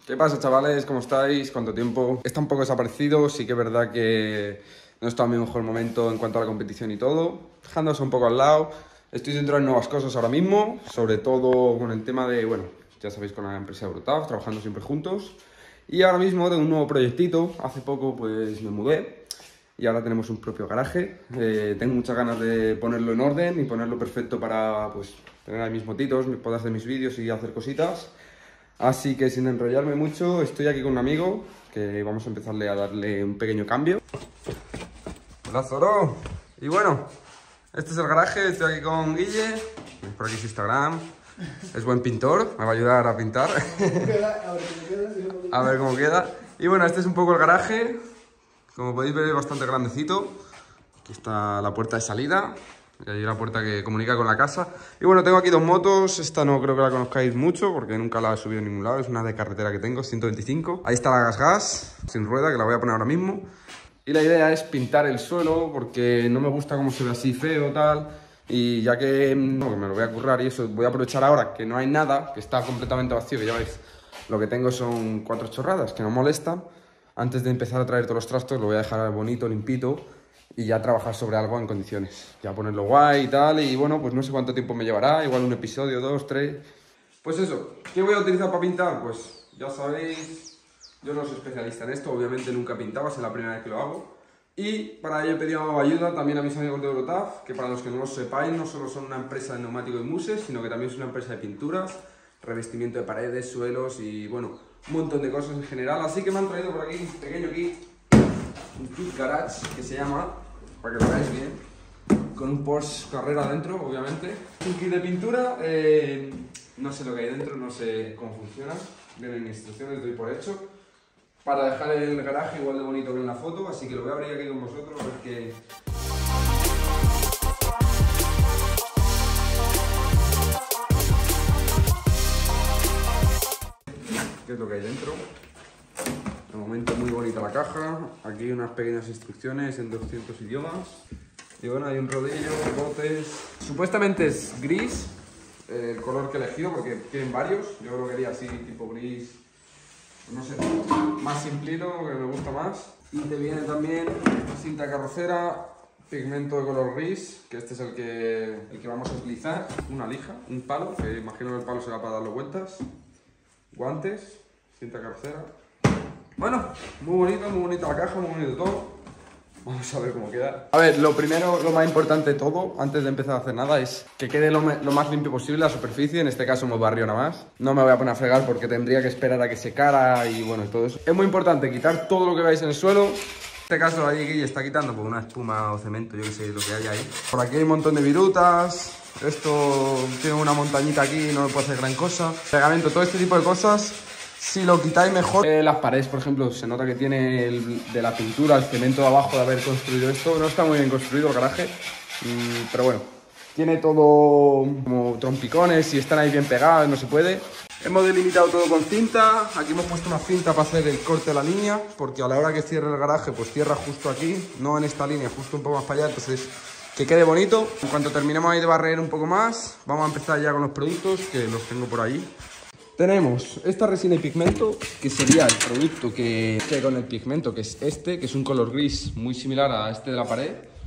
¿Qué pasa, chavales? ¿Cómo estáis? ¿Cuánto tiempo? Está un poco desaparecido, sí que es verdad que no está en mi mejor momento en cuanto a la competición y todo. Dejándose un poco al lado. Estoy dentro de nuevas cosas ahora mismo, sobre todo con el tema de, bueno, ya sabéis, con la empresa de Brutaf, trabajando siempre juntos. Y ahora mismo tengo un nuevo proyectito. Hace poco pues me mudé y ahora tenemos un propio garaje. Tengo muchas ganas de ponerlo en orden y ponerlo perfecto para pues tener ahí mis motitos, poder hacer mis vídeos y hacer cositas. Así que sin enrollarme mucho, estoy aquí con un amigo que vamos a empezarle a darle un pequeño cambio. Hola, Zoro. Y bueno, este es el garaje, estoy aquí con Guille, por aquí su Instagram. Es buen pintor, me va a ayudar a pintar. A ver cómo queda. Y bueno, este es un poco el garaje. Como podéis ver, es bastante grandecito. Aquí está la puerta de salida. Y ahí la puerta que comunica con la casa. Y bueno, tengo aquí dos motos. Esta no creo que la conozcáis mucho porque nunca la he subido en ningún lado. Es una de carretera que tengo, 125. Ahí está la Gas, sin rueda, que la voy a poner ahora mismo. Y la idea es pintar el suelo porque no me gusta cómo se ve así feo, tal. Y ya que me lo voy a currar y eso, voy a aprovechar ahora que no hay nada, que está completamente vacío, que ya veis, lo que tengo son 4 chorradas que no molestan. Antes de empezar a traer todos los trastos, lo voy a dejar bonito, limpito y ya trabajar sobre algo en condiciones. Ya ponerlo guay y tal, y bueno, pues no sé cuánto tiempo me llevará, igual un episodio, 2, 3. Pues eso, ¿qué voy a utilizar para pintar? Pues ya sabéis, yo no soy especialista en esto, obviamente nunca pintaba, es la primera vez que lo hago. Y para ello he pedido ayuda también a mis amigos de Brutaf, que para los que no lo sepáis, no solo son una empresa de neumáticos y muses, sino que también es una empresa de pinturas, revestimiento de paredes, suelos y bueno, un montón de cosas en general. Así que me han traído por aquí un pequeño kit, un kit garage que se llama, para que lo veáis bien, con un Porsche Carrera dentro, obviamente. Un kit de pintura, no sé lo que hay dentro, no sé cómo funciona, vienen instrucciones, doy por hecho. Para dejar el garaje igual de bonito que en la foto, así que lo voy a abrir aquí con vosotros a ver qué es lo que hay dentro. De momento muy bonita la caja, aquí unas pequeñas instrucciones en 200 idiomas. Y bueno, hay un rodillo, botes. Supuestamente es gris, el color que he elegido porque tienen varios. Yo lo quería así, tipo gris, no sé, más simplito, que me gusta más. Y te viene también cinta carrocera, pigmento de color gris, que este es el que vamos a utilizar, una lija, un palo, que imagino que el palo será para darle vueltas, guantes, cinta carrocera. Bueno, muy bonita la caja, muy bonito todo. Vamos a ver cómo queda. A ver, lo primero, lo más importante de todo, antes de empezar a hacer nada, es que quede lo más limpio posible la superficie. En este caso hemos barrido nada más. No me voy a poner a fregar porque tendría que esperar a que secara y bueno, todo eso. Es muy importante quitar todo lo que veáis en el suelo. En este caso ahí Guille está quitando pues, una espuma o cemento, yo que sé lo que hay ahí. Por aquí hay un montón de virutas. Esto tiene una montañita aquí, no me puede hacer gran cosa. Pegamento, todo este tipo de cosas. Si lo quitáis mejor, las paredes, por ejemplo, se nota que tiene de la pintura, el cemento de abajo de haber construido esto. No está muy bien construido el garaje, pero bueno, tiene todo como trompicones y están ahí bien pegados, no se puede. Hemos delimitado todo con cinta, aquí hemos puesto una cinta para hacer el corte de la línea, porque a la hora que cierre el garaje, pues cierra justo aquí, no en esta línea, justo un poco más para allá, entonces que quede bonito. En cuanto terminemos ahí de barrer un poco más, vamos a empezar ya con los productos, que los tengo por ahí. Tenemos esta resina y pigmento, que sería el producto que con el pigmento, que es este, que es un color gris muy similar a este de la pared.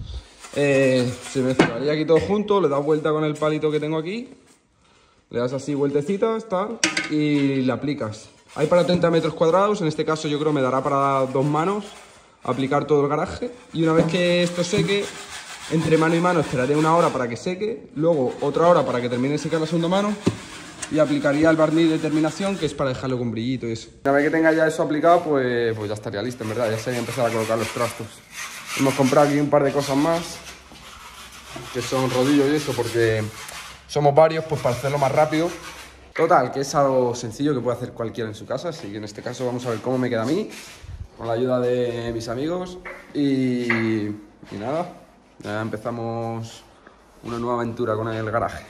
Se mezclaría aquí todo junto, le das vuelta con el palito que tengo aquí, le das así vueltecitas, tal, y le aplicas. Hay para 30 metros cuadrados, en este caso yo creo me dará para 2 manos aplicar todo el garaje. Y una vez que esto seque, entre mano y mano esperaré 1 hora para que seque, luego otra hora para que termine de secar la segunda mano. Y aplicaría el barniz de terminación, que es para dejarlo con brillito y eso. Una vez que tenga ya eso aplicado, pues ya estaría listo, en verdad. Ya sería empezar a colocar los trastos. Hemos comprado aquí un par de cosas más, que son rodillos y eso, porque somos varios, pues para hacerlo más rápido. Total, que es algo sencillo que puede hacer cualquiera en su casa. Así que en este caso vamos a ver cómo me queda a mí, con la ayuda de mis amigos. Y nada, ya empezamos una nueva aventura con el garaje.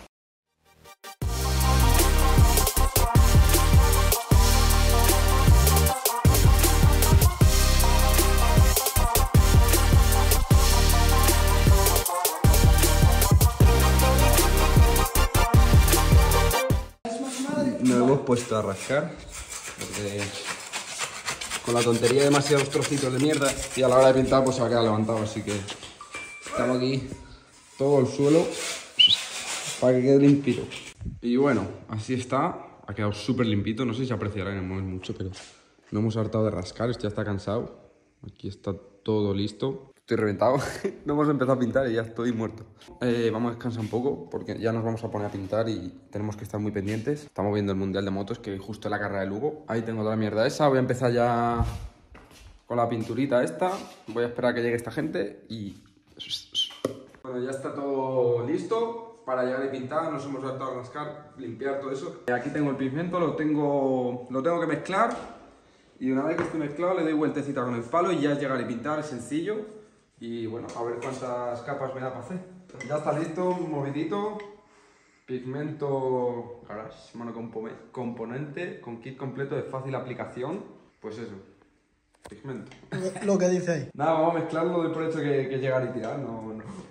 Nos hemos puesto a rascar porque con la tontería de demasiados trocitos de mierda y a la hora de pintar pues se va a quedar levantado, así que estamos aquí todo el suelo para que quede limpito. Y bueno, así está, ha quedado súper limpito, no sé si se apreciará en el móvil mucho, pero no hemos hartado de rascar, esto ya está cansado, aquí está todo listo. Estoy reventado, no hemos empezado a pintar y ya estoy muerto. Vamos a descansar un poco porque ya nos vamos a poner a pintar y tenemos que estar muy pendientes. Estamos viendo el Mundial de Motos, que justo es la carrera de Lugo. Ahí tengo toda la mierda esa, voy a empezar ya con la pinturita esta. Voy a esperar a que llegue esta gente y... Bueno, ya está todo listo para llegar y pintar. Nos hemos saltado a rascar, limpiar todo eso. Aquí tengo el pigmento, lo tengo que mezclar. Y una vez que esté mezclado le doy vueltecita con el palo y ya es llegar y pintar, es sencillo. Y bueno, a ver cuántas capas me da para hacer. Ya está listo, movidito. Pigmento Garage, monocomponente con kit completo de fácil aplicación. Pues eso, pigmento. Lo que dice ahí. Nada, vamos a mezclarlo, doy por hecho que llegar y tirar, no.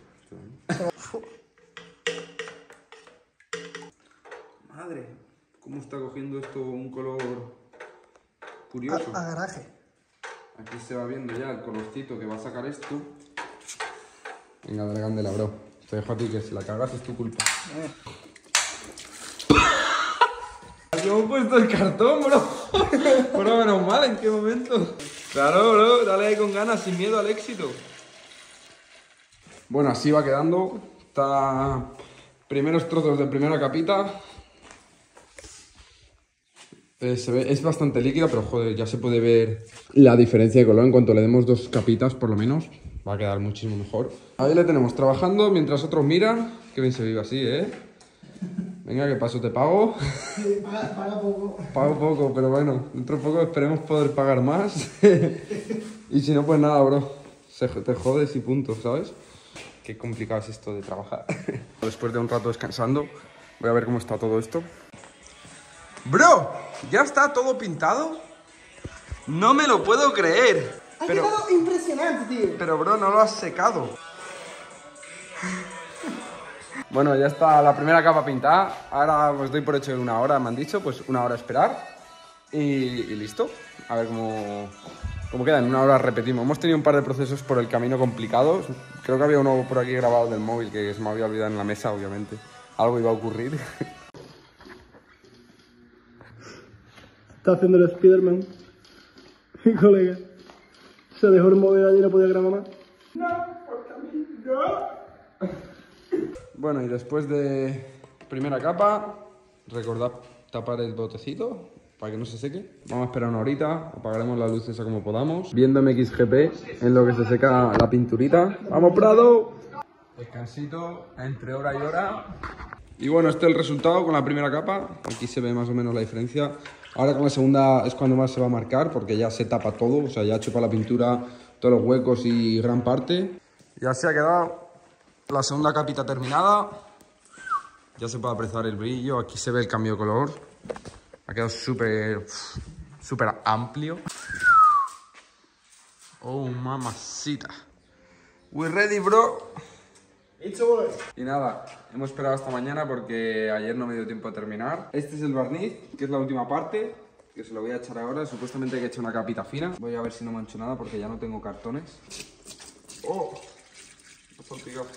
Madre, cómo está cogiendo esto un color curioso. A garaje. Aquí se va viendo ya el colorcito que va a sacar esto. Venga, dale candela, bro. Te dejo a ti que si la cagas es tu culpa. Yo he puesto el cartón, bro. Bro, menos mal, ¿en qué momento? Claro, bro, dale ahí con ganas, sin miedo al éxito. Bueno, así va quedando. Está primeros trozos de primera capita. Se ve, es bastante líquida, pero joder, ya se puede ver la diferencia de color. En cuanto le demos 2 capitas, por lo menos, va a quedar muchísimo mejor. Ahí le tenemos trabajando mientras otros miran. Qué bien se vive así, ¿eh? Venga, que paso te pago. Sí, paga poco. Pago poco, pero bueno, dentro de poco esperemos poder pagar más. Y si no, pues nada, bro. Te jodes y punto, ¿sabes? Qué complicado es esto de trabajar. Después de un rato descansando, voy a ver cómo está todo esto. ¡Bro! ¿Ya está todo pintado? No me lo puedo creer. Ha quedado impresionante, tío. Pero, bro, no lo has secado. Bueno, ya está la primera capa pintada. Ahora os doy por hecho en 1 hora, me han dicho. Pues 1 hora a esperar. Y listo. A ver cómo queda. En 1 hora repetimos. Hemos tenido un par de procesos por el camino complicados. Creo que había uno por aquí grabado del móvil que se me había olvidado en la mesa, obviamente. Algo iba a ocurrir. Está haciendo el Spiderman. Mi colega. Se dejó el móvil allí y no podía grabar más. No, porque a mí no. Bueno, y después de primera capa, recordad tapar el botecito para que no se seque. Vamos a esperar 1 horita, apagaremos las luces a como podamos. Viendo MXGP en lo que se seca la pinturita. ¡Vamos, Prado! Descansito entre hora y hora. Y bueno, este es el resultado con la primera capa. Aquí se ve más o menos la diferencia. Ahora con la segunda es cuando más se va a marcar porque ya se tapa todo, o sea, ya chupa la pintura todos los huecos y gran parte. Ya se ha quedado la segunda capita terminada. Ya se puede apreciar el brillo, aquí se ve el cambio de color. Ha quedado súper amplio. Oh, mamacita. We ready, bro. Y nada, hemos esperado hasta mañana porque ayer no me dio tiempo a terminar. Este es el barniz, que es la última parte, que se lo voy a echar ahora. Supuestamente hay que echar una capita fina. Voy a ver si no mancho nada porque ya no tengo cartones. ¡Oh! Me ha salpicado.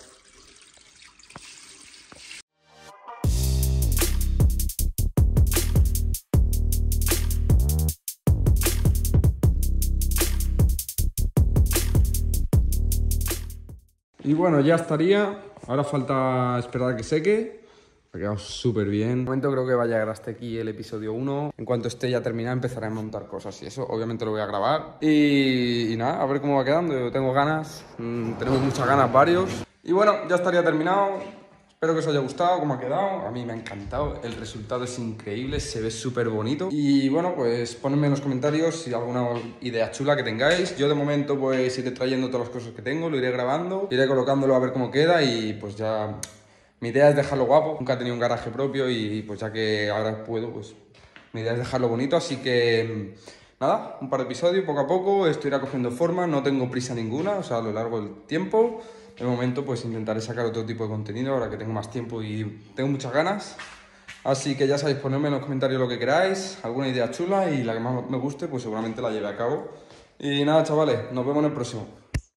Y bueno, ya estaría. Ahora falta esperar a que seque. Ha quedado súper bien. De momento creo que va a llegar hasta aquí el episodio 1. En cuanto esté ya terminado empezaré a montar cosas y eso obviamente lo voy a grabar. Y nada, a ver cómo va quedando. Yo tengo ganas, tenemos muchas ganas varios. Y bueno, ya estaría terminado. Espero que os haya gustado cómo ha quedado. A mí me ha encantado. El resultado es increíble, se ve súper bonito. Y bueno, pues ponedme en los comentarios si alguna idea chula que tengáis. Yo de momento pues iré trayendo todas las cosas que tengo, lo iré grabando, iré colocándolo a ver cómo queda y pues ya... Mi idea es dejarlo guapo. Nunca he tenido un garaje propio y pues ya que ahora puedo, pues mi idea es dejarlo bonito. Así que nada, un par de episodios poco a poco. Esto irá cogiendo forma, no tengo prisa ninguna, o sea, a lo largo del tiempo. De momento pues intentaré sacar otro tipo de contenido ahora que tengo más tiempo y tengo muchas ganas. Así que ya sabéis, ponedme en los comentarios lo que queráis, alguna idea chula y la que más me guste, pues seguramente la lleve a cabo. Y nada, chavales, nos vemos en el próximo.